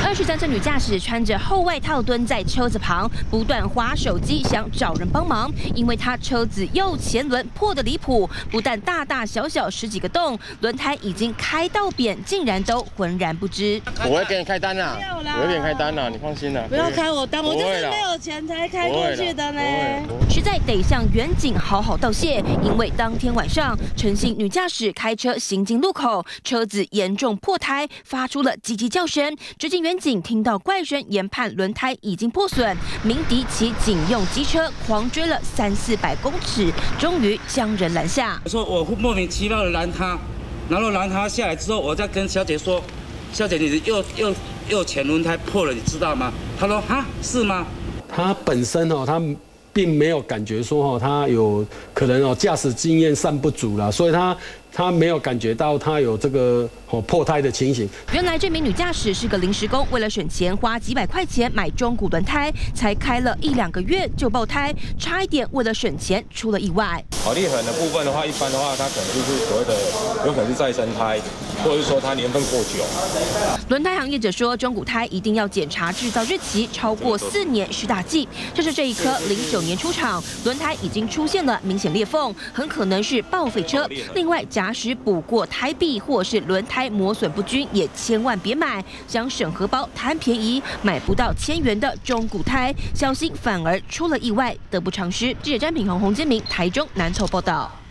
23岁女驾驶穿着厚外套蹲在车子旁，不断滑手机，想找人帮忙。因为她车子右前轮破得离谱，不但大大小小10几个洞，轮胎已经开到扁，竟然都浑然不知。 我会给你开单啦，我会给你开单啦，你放心啦。 不要开我单，我就是没有钱才开过去的呢。 实在得向远景好好道谢，因为当天晚上，陈姓女驾驶开车行经路口，车子严重破胎，发出了叽叽叫声。执勤远警听到怪声，研判轮胎已经破损，鸣笛其警用机车狂追了300-400公尺，终于将人拦下。 我说我莫名其妙的拦他，然后拦他下来之后，我再跟小姐说，小姐你的右前轮胎破了，你知道吗？她说啊是吗？ 他本身他并没有感觉说他有可能驾驶经验尚不足啦，所以他没有感觉到他有这个破胎的情形。 原来这名女驾驶是个临时工，为了省钱，花几百块钱买中古轮胎，才开了1-2个月就爆胎，差一点为了省钱出了意外。 好裂痕的部分的话，一般的话，它可能就是所谓的有可能是再生胎，或者是说它年份过久。 轮胎行业者说，中古胎一定要检查制造日期，超过4年是大忌。就是这一颗09年出厂，轮胎已经出现了明显裂缝，很可能是报废车。另外，假使补过胎壁或是轮胎磨损不均，也千万别买。想省荷包贪便宜，买不到1000元的中古胎，小心反而出了意外，得不偿失。记者詹品宏、洪建明，台中南投报道。